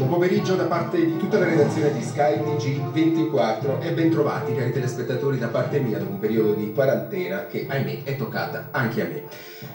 Buon pomeriggio da parte di tutta la redazione di Sky TG24 e ben trovati cari telespettatori da parte mia dopo un periodo di quarantena che ahimè è toccata anche a me.